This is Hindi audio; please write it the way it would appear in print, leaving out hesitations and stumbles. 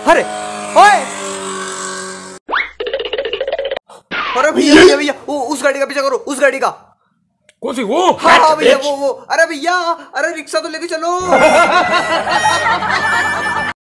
अरे ओए, अरे भैया भैया भैया, उस गाड़ी का पीछा करो, उस गाड़ी का। कौन सी? वो? हाँ हाँ भैया, वो। अरे भैया, अरे रिक्शा तो लेके चलो।